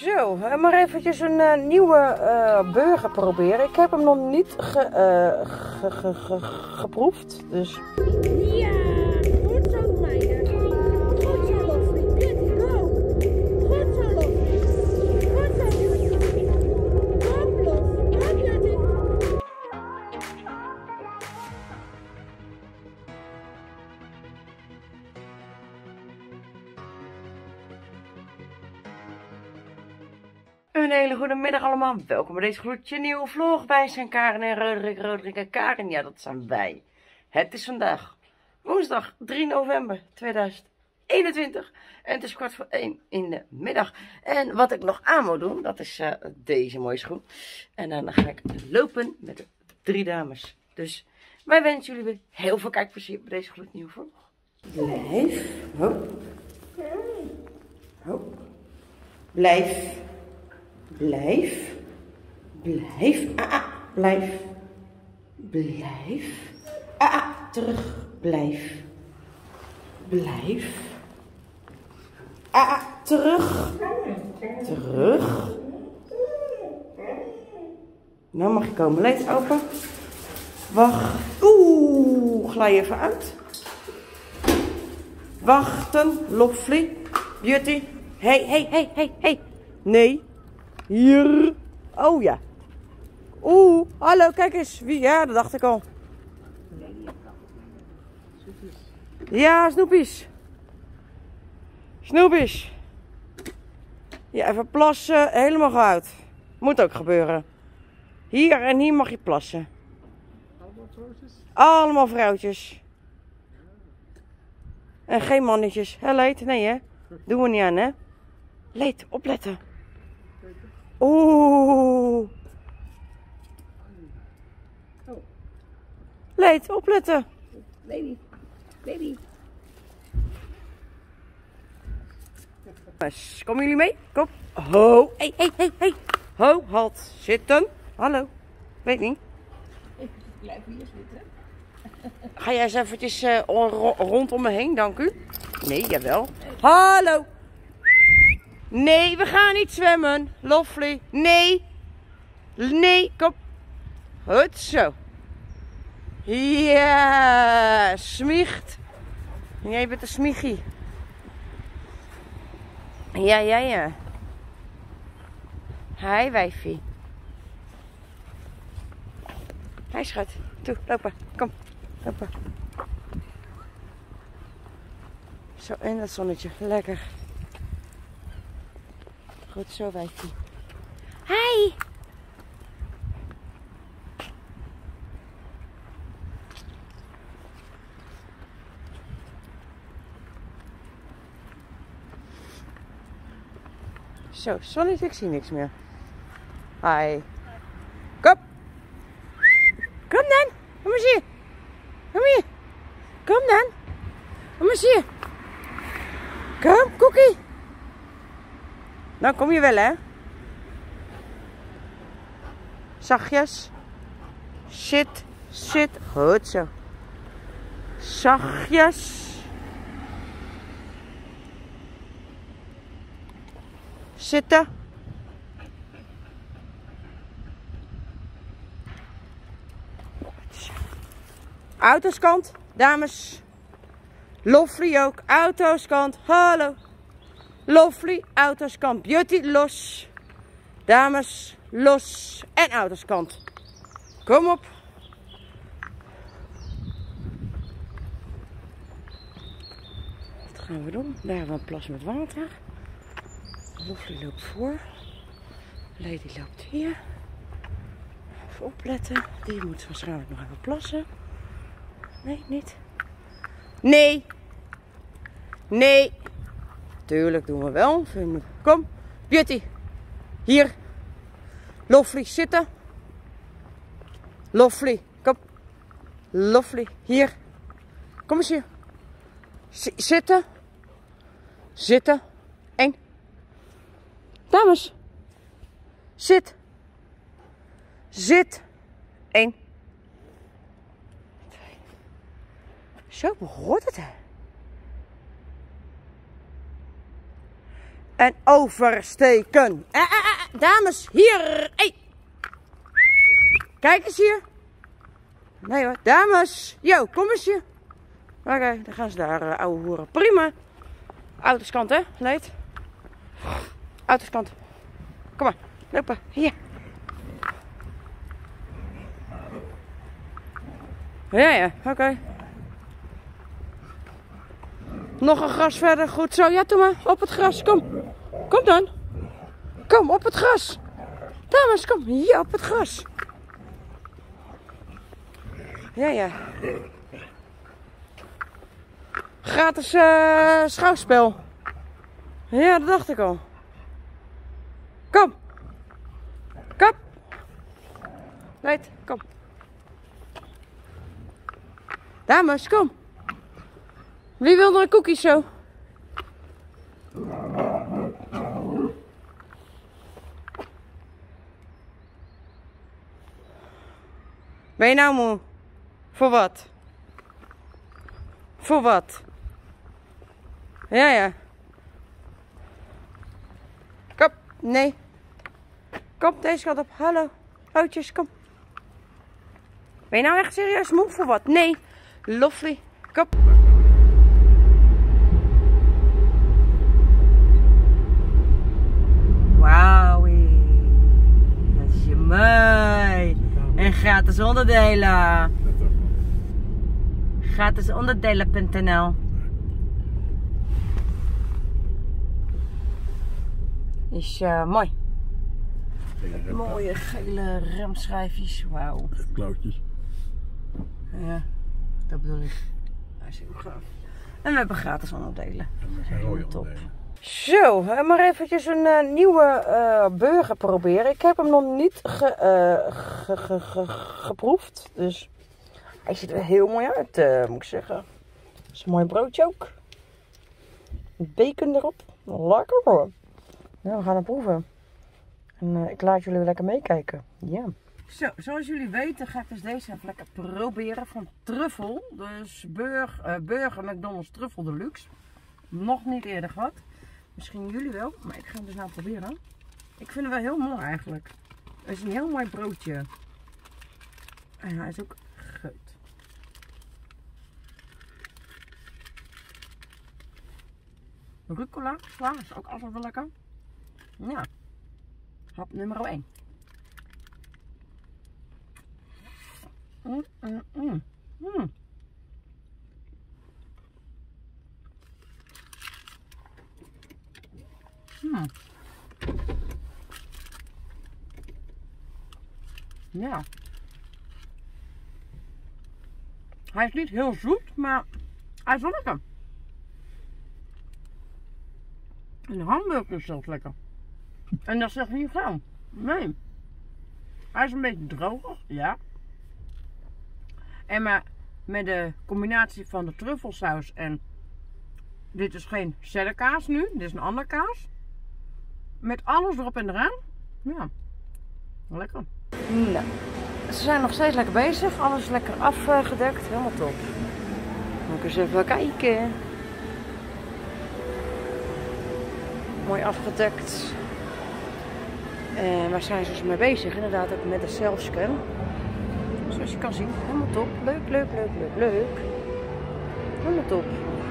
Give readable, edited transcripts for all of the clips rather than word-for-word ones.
Zo, maar eventjes een nieuwe burger proberen. Ik heb hem nog niet geproefd, dus... Ja, goed zo meiden. Goed zo Loffie. Kitty, go. Goed zo Loffie. Goed zo. Kom Lof. Kom Kitty. Een hele goede middag allemaal. Welkom bij deze gloedje nieuwe vlog. Wij zijn Karen en Roderick en Karen. Ja, dat zijn wij. Het is vandaag woensdag 3 november 2021. En het is 1:15 in de middag. En wat ik nog aan moet doen, dat is deze mooie schoen. En dan ga ik lopen met de 3 dames. Dus wij wensen jullie weer heel veel kijkplezier bij deze gloednieuwe vlog. Blijf. Hop. Hop. Blijf. Blijf. Blijf. Blijf. Blijf. Terug. Blijf. Blijf. Terug. Terug. Nou mag je komen. Leed open. Wacht. Oeh, glij even uit. Wachten. Lovely. Beauty. Hey. Nee. Hier. Oh ja. Oeh, hallo, kijk eens. Wie? Ja, dat dacht ik al. Ja, snoepies. Snoepies. Ja, even plassen. Helemaal goed. Moet ook gebeuren. Hier en hier mag je plassen. Allemaal vrouwtjes? Allemaal vrouwtjes. En geen mannetjes. Hé, Leed? Nee, hè? Doen we niet aan, hè? Leed, opletten. Oeh. Leed, opletten. Baby. Baby. Komen jullie mee? Kom. Ho. Hey. Ho, halt. Zitten. Hallo. Weet niet. Ik blijf hier zitten. Ga jij eens eventjes rondom me heen, dank u. Nee, jawel. Hallo. Nee, we gaan niet zwemmen. Lovely. Nee, kom. Goed zo. Ja, smiegt. Jij bent een smiegie. Ja. Hi, wijfie. Hi, schat. Toe, lopen. Kom, lopen. Zo, in dat zonnetje. Lekker. Goed zo, wijfie. Hi! Zo, zonnetje, ik zie niks meer. Hi. Kom! Kom dan! Kom eens hier! Kom hier! Kom dan! Kom eens hier! Kom, Cookie! Nou kom je wel, hè? Zachtjes. Zit. Goed zo. Zachtjes. Zitten. Auto's kant, dames. Lovely ook. Auto's kant. Hallo. Lovely, auto's kant. Beauty, los. Dames, los. En auto's kant. Kom op. Wat gaan we doen? Daar hebben we een plas met water. Lovely loopt voor. Lady loopt hier. Even opletten. Die moet waarschijnlijk nog even plassen. Nee, niet. Nee. Tuurlijk doen we wel. Kom. Beauty. Hier. Lovely, zitten. Lovely. Kom. Lovely. Hier. Kom eens hier. Zitten. Zitten. 1. Dames. Zit. 1. Zo behoort het, hè. En oversteken. Dames, hier. Hey. Kijk eens hier. Nee hoor, dames. Yo, kom eens hier. Oké, dan gaan ze daar ouwe hoeren. Prima. Autoskant hè, Leed. Autoskant. Kom maar, lopen. Hier. Ja, oké. Nog een gras verder, goed zo. Ja, doe maar, op het gras, kom. Kom dan. Kom, op het gras. Dames, kom. Hier, op het gras. Ja. Gratis schouwspel. Ja, dat dacht ik al. Kom. Kom. Leid, kom. Dames, kom. Wie wil er een cookie zo? Ben je nou moe? Voor wat? Voor wat? Ja. Kom, nee. Kom, deze kant op. Hallo. Oudjes, kom. Ben je nou echt serieus moe? Voor wat? Nee. Lovely. Kom. Wauwie. Dat is je mooi. En gratis onderdelen. Gratisonderdelen.nl. Is mooi. Mooie gele remschijfjes. Wauw. Klauwtjes. Ja, dat bedoel ik. Hij is heel gaaf. En we hebben gratis onderdelen. Heel top. Zo, maar eventjes een nieuwe burger proberen. Ik heb hem nog niet geproefd. Dus hij ziet er heel mooi uit, moet ik zeggen. Dat is een mooi broodje ook. Bacon erop. Lekker hoor. Ja, we gaan het proeven. En ik laat jullie lekker meekijken. Ja. Zo, zoals jullie weten ga ik dus deze even lekker proberen van truffel. Dus burger McDonald's truffel deluxe. Nog niet eerder gehad. Misschien jullie wel, maar ik ga hem dus nou proberen. Ik vind hem wel heel mooi eigenlijk. Het is een heel mooi broodje. En hij is ook geut. Rucola, sla, is ook altijd wel lekker. Ja. Hap nummer 1. Ja. Hij is niet heel zoet, maar hij is wel lekker. En de hamburger is zelfs lekker. En dat zegt niet veel. Nee. Hij is een beetje droger, ja. En maar met de combinatie van de truffelsaus en dit is geen cheddarkaas nu, dit is een andere kaas. Met alles erop en eraan. Ja, lekker. Nou, ze zijn nog steeds lekker bezig. Alles lekker afgedekt. Helemaal top. Moet ik eens even kijken. Mooi afgedekt. En waar zijn ze dus mee bezig? Inderdaad ook met de selfscan. Zoals je kan zien, helemaal top. Leuk. Helemaal top.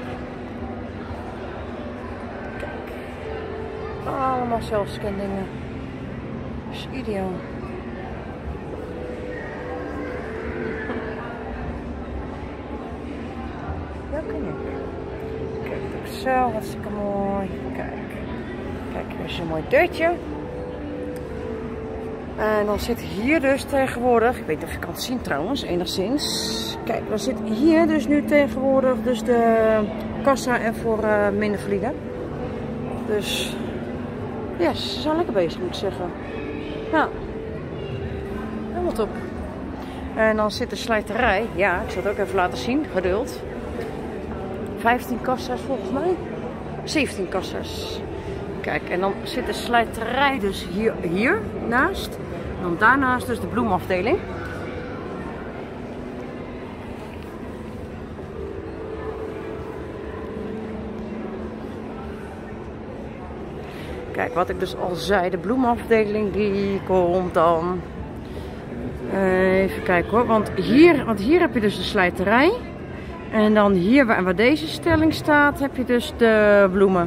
Kijk. Allemaal selfscan dingen. Dat is ideaal. Ja, kan ik. Kijk, dat is zo hartstikke mooi. Kijk, hier is een mooi deurtje. En dan zit hier dus tegenwoordig, ik weet niet of je kan het zien trouwens, enigszins. Kijk, dan zit hier dus nu tegenwoordig dus de kassa en voor minder valide. Dus, ja, ze zijn lekker bezig moet ik zeggen. Ja, helemaal top. En dan zit de slijterij, ja, ik zal het ook even laten zien, geduld. 15 kassa's volgens mij, 17 kassa's. Kijk, en dan zit de slijterij dus hier naast. En dan daarnaast dus de bloemafdeling. Kijk, wat ik dus al zei, de bloemenafdeling die komt dan. Even kijken hoor, want hier heb je dus de slijterij. En dan hier waar deze stelling staat, heb je dus de bloemen.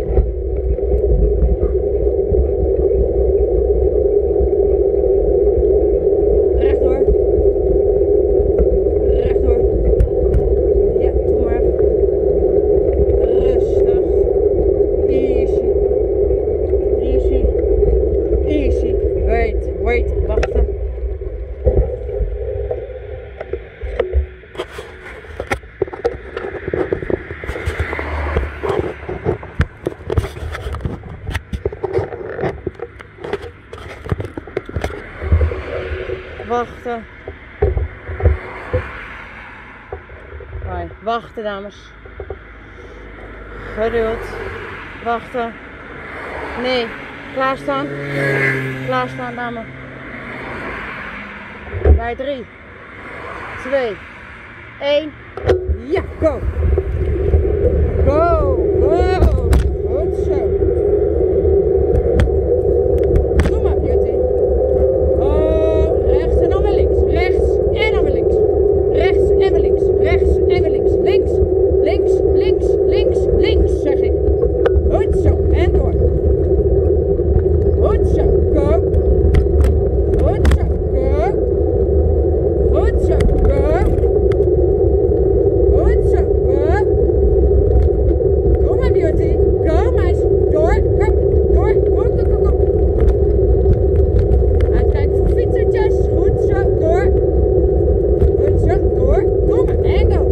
Rechtdoor. Rechtdoor. Ja, doe maar. Rustig. Easy. Easy. Easy. Wait. Wachten. Wachten. Hoi. Wachten, dames. Geduld. Wachten. Nee. Klaarstaan. Klaarstaan, dame. Bij 3, 2, 1. Ja, go. Go. Go. Goed zo. Doe maar, beauty. Rechts en dan weer links. Rechts en dan weer links. Rechts en weer links. Rechts en weer links. Links, links, links, links, links, zeg ik. Goed zo. En door. Goed zo. Go. Goed zo. Go. Goed zo. Go. Goed zo. Go. Doe maar, beauty. Go, meis. Door. Go. Door. Go, go, go, go. Uitkijken voor fietsertjes. Goed zo. Door. Goed zo. Door. Doe maar. En go.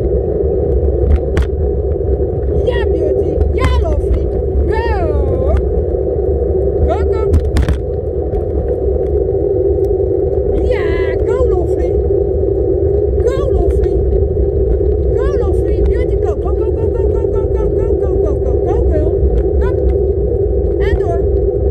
Ja, beauty. Ja, lovely. Go. Go, go. Ja, go, lovely. Go, lovely. Go, lovely. Beauty, go. Go, go, go, go, go, go, go, go, go, go, go, go, girl. Go. En door.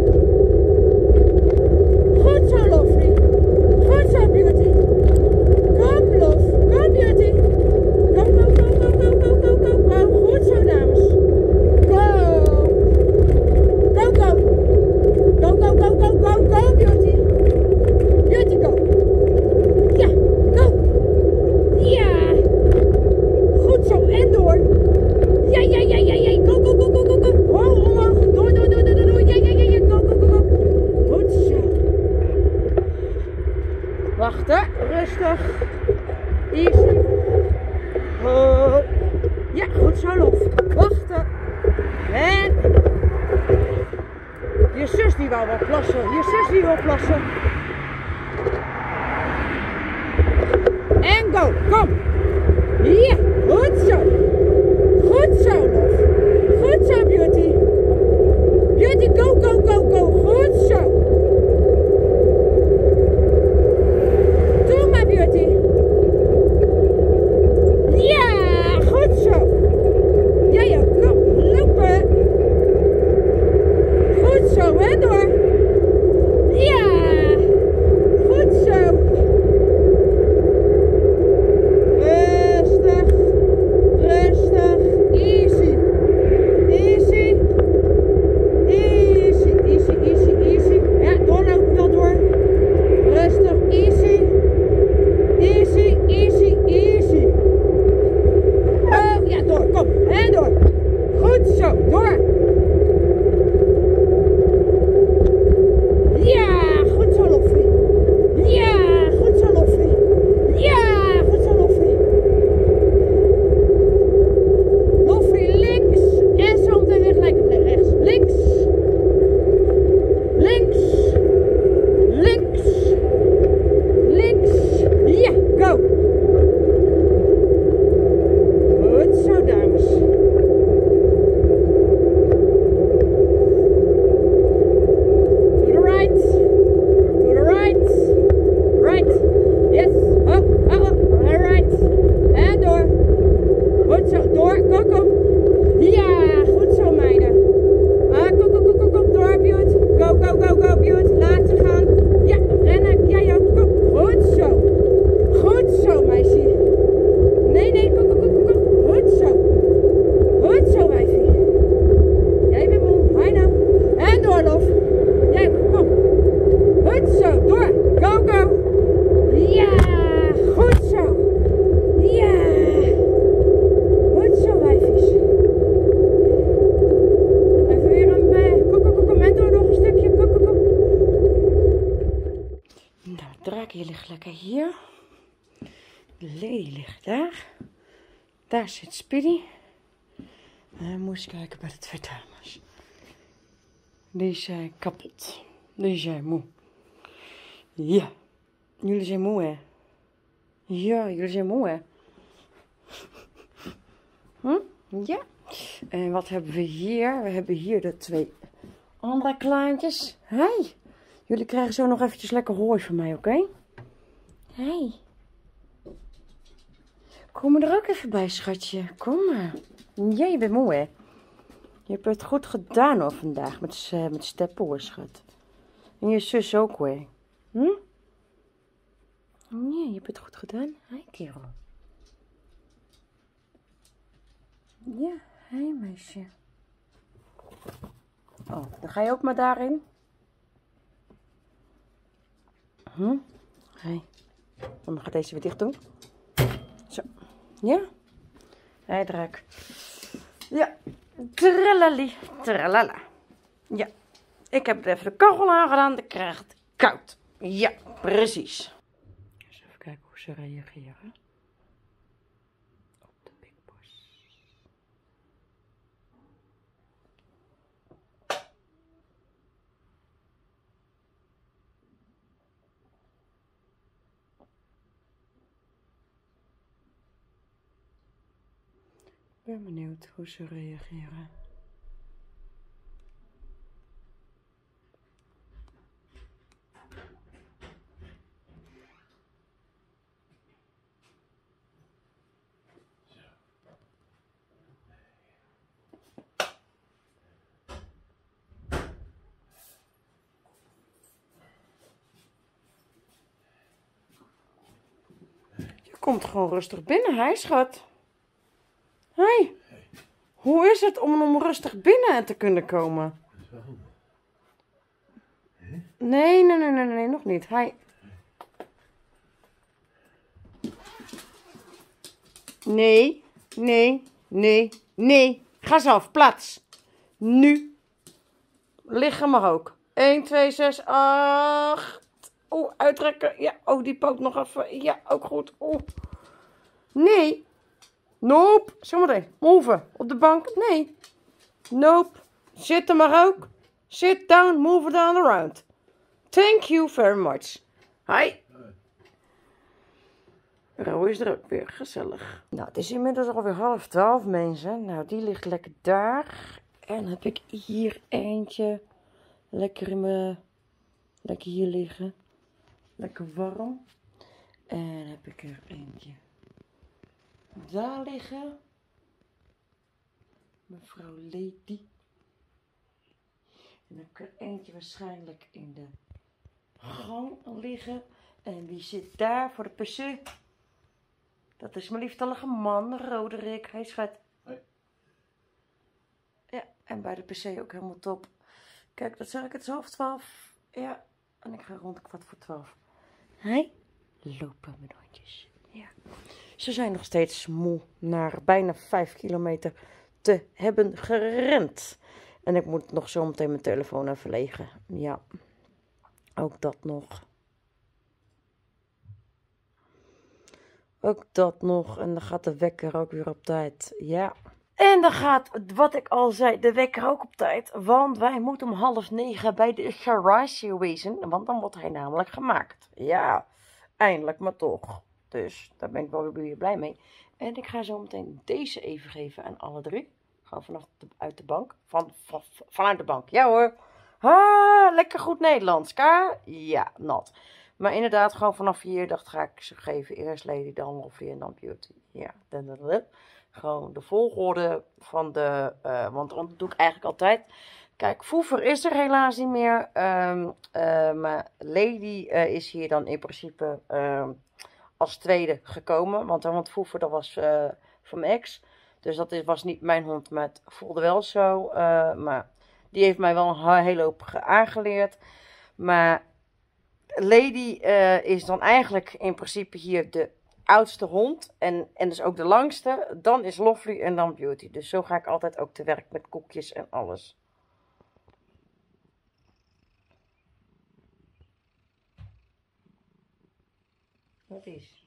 Goed zo, lovely. Goed zo, beauty. Kom, love. Kom, beauty. Go, go, go, go, go, go, go, go, go. Goed zo, dames. Go. Go, go. Go, go, go, go, go, go, beauty. Beauty, go. Ja, go. Ja. Goed zo, en door. Ja, ja, ja, ja, ja. Go, go, go, go, go, go. Hoog, omhoog. Door, door, door, door, door. Ja, ja, ja, ja. Go, go, go, go. Goed zo. Wachten. Rustig. Easy. Oh. Ja, goed zo, lof. Wachten. En... Je zus die wou wel plassen. Je zus die wil plassen. En go. Kom. Ja, goed zo. Goed zo, lof. Goed zo, beauty. Beauty, go, go, go, go. Goed zo. Doe maar, beauty. Ja, goed zo. Ja, ja, kom. Lopen. Goed zo, en door. Ja. Goed zo. Rustig. Rustig. Easy. Easy. Easy, easy, easy, easy. Ja, doorlopen wel door. Rustig. Easy. Easy, easy, easy. Oh, ja, door. Kom. En door. Goed zo. Door. ligt lekker hier. Lady ligt daar. Daar zit Speedy. En dan moest kijken bij de twee dames. Die zijn kapot. Die zijn moe. Ja. Jullie zijn moe, hè? Ja, jullie zijn moe, hè? Ja. En wat hebben we hier? We hebben hier de twee andere kleintjes. Hey. Jullie krijgen zo nog eventjes lekker hooi van mij, oké? Hey. Kom er ook even bij, schatje. Kom maar. Ja, je bent moe, hè? Je hebt het goed gedaan, hoor, vandaag. Met steppen, hoor, schat. En je zus ook, hoor. Hm? Ja, je hebt het goed gedaan. Hé, kerel. Ja, hé, meisje. Oh, dan ga je ook maar daarin. Hé. Dan gaat deze weer dicht doen. Zo. Ja? Hé, draak. Ja. Tralali. Tralala. Ja. Ik heb even de kachel aangedaan. Dan krijg het koud. Ja, precies. Eens even kijken hoe ze reageren. Op de Big Boss. Ik ben benieuwd hoe ze reageren. Je komt gewoon rustig binnen, hè, schat? Hé, hoe is het om rustig binnen te kunnen komen? Nee, nog niet. Hij. Nee. Ga zelf, plaats. Nu. Liggen mag ook. 1, 2, 6, 8. Oeh, uitrekken. Ja, oh, die poot nog even. Ja, ook goed. Oeh. Nee. Nope. Zometeen. Move. Op de bank. Nee. Nope. Zitten maar ook. Sit down. Move it on around. Thank you very much. Hi. Ro is er ook weer. Gezellig. Nou, het is inmiddels alweer 11:30, mensen. Nou, die ligt lekker daar. En dan heb ik hier eentje. Lekker hier liggen. Lekker warm. En dan heb ik er eentje daar liggen. Mevrouw Lady. En dan heb ik er eentje waarschijnlijk in de gang liggen. En wie zit daar voor de pc? Dat is mijn lieftallige man, Roderick. Hij schat. Hoi. Ja, en bij de pc ook helemaal top. Kijk, dat zeg ik, het is 11:30. Ja, en ik ga rond 11:15. Hij lopen mijn hondjes. Ja. Ze zijn nog steeds moe naar bijna 5 kilometer te hebben gerend. En ik moet nog zo meteen mijn telefoon even legen. Ja, ook dat nog. Ook dat nog. En dan gaat de wekker ook weer op tijd. Ja. En dan gaat, wat ik al zei, de wekker ook op tijd. Want wij moeten om 8:30 bij de garage wezen. Want dan wordt hij namelijk gemaakt. Ja, eindelijk maar toch. Dus daar ben ik wel weer blij mee. En ik ga zo meteen deze even geven aan alle drie. Gewoon uit de bank. Vanuit de bank. Ja hoor. Ha, lekker goed Nederlands. Ja, nat. Maar inderdaad, gewoon vanaf hier dacht ga ik ze geven. Eerst Lady, dan Lovely en dan Beauty. Ja, gewoon de volgorde van de... want dat doe ik eigenlijk altijd. Kijk, Foever is er helaas niet meer. Maar Lady is hier dan in principe als tweede gekomen. Want Foever, dat was van mijn ex. Dus dat was niet mijn hond, maar het voelde wel zo. Maar die heeft mij wel een hele hoop aangeleerd. Maar Lady is dan eigenlijk in principe hier de oudste hond. En dus ook de langste. Dan is Lovely en dan Beauty. Dus zo ga ik altijd ook te werk met koekjes en alles. Wat is?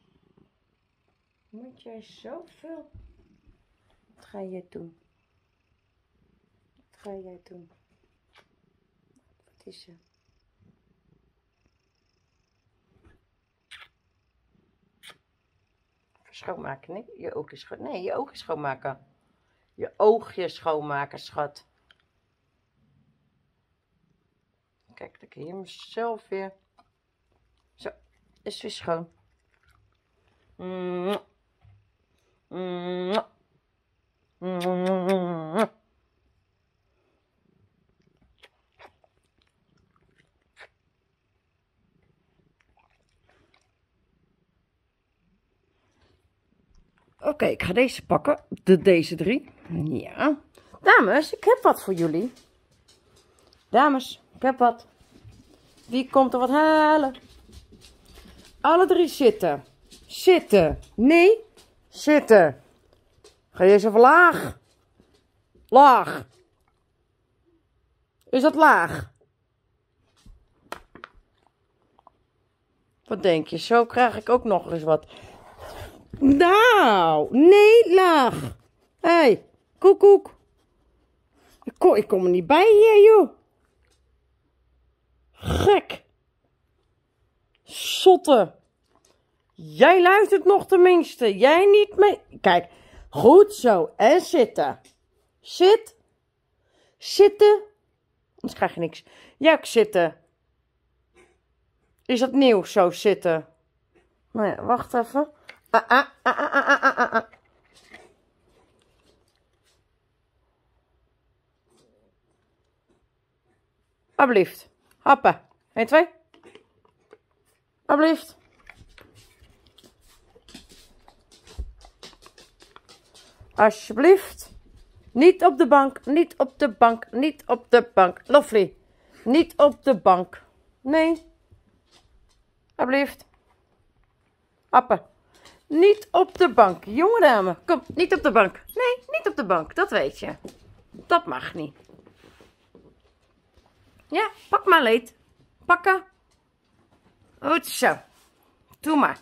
Moet jij zoveel? Wat ga jij doen? Wat ga jij doen? Wat is er? Schoonmaken, nee? Je oogjes schoonmaken. Nee, je oogjes schoonmaken. Je oogjes schoonmaken, schat. Kijk, dan kun je mezelf weer. Zo, is weer schoon. Oké, ik ga deze pakken. Deze 3. Ja. Dames, ik heb wat voor jullie. Dames, ik heb wat. Wie komt er wat halen? Alle 3 zitten. Zitten. Nee. Zitten. Ga je eens even laag. Laag. Is dat laag? Wat denk je? Zo krijg ik ook nog eens wat. Nou, nee, laag. Hé, hey, koekoek. Ik kom er niet bij hier, joh. Gek. Zotte. Jij luistert nog tenminste. Jij niet mee. Kijk, goed zo. En zitten. Zit. Zitten. Anders krijg je niks. Jij ook zitten. Is dat nieuw, zo zitten? Nou ja, wacht even. Alsjeblieft. Happen. 1, 2. Alsjeblieft. Alsjeblieft. Niet op de bank. Niet op de bank. Niet op de bank. Lovely. Niet op de bank. Nee. Alsjeblieft. Happen. Niet op de bank. Jonge dame. Kom, niet op de bank. Nee, niet op de bank. Dat weet je. Dat mag niet. Ja, pak maar leed. Pakken. Goed zo. Doe maar.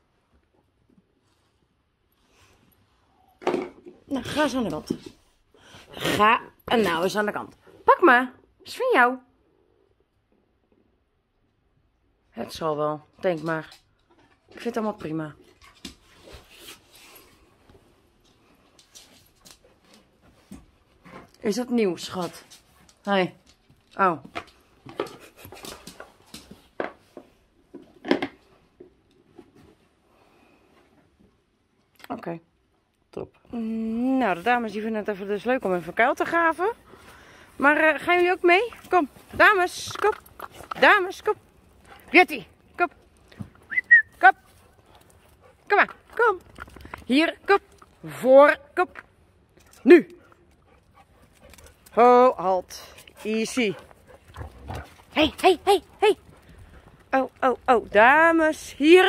Nou, ga eens aan de kant. Ga en nou eens aan de kant. Pak maar. Is van jou. Het zal wel. Denk maar. Ik vind het allemaal prima. Is dat nieuw, schat? Hey. Oh. Oké. Top. Nou, de dames die vinden het even dus leuk om even kuil te graven. Maar gaan jullie ook mee? Kom. Dames, kom. Dames, kom. Jetty, kom. Kom. Kom maar, kom. Hier, kom. Voor, kom. Nu. Ho, halt. Easy. Hey, hey, hey, hey. Oh, oh, oh. Dames, hier.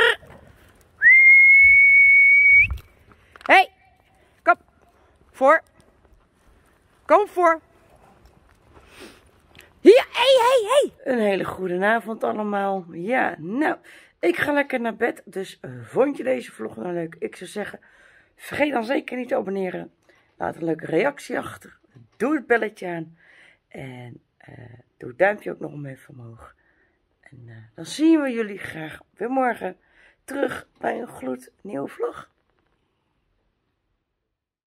Hey. Kom. Voor. Kom voor. Hier, hey, hey, hey. Een hele goede avond allemaal. Ja, nou, ik ga lekker naar bed. Dus vond je deze vlog nou leuk? Ik zou zeggen, vergeet dan zeker niet te abonneren. Laat een leuke reactie achter. Doe het belletje aan. En doe het duimpje ook nog om even omhoog. En dan zien we jullie graag weer morgen terug bij een gloednieuwe vlog.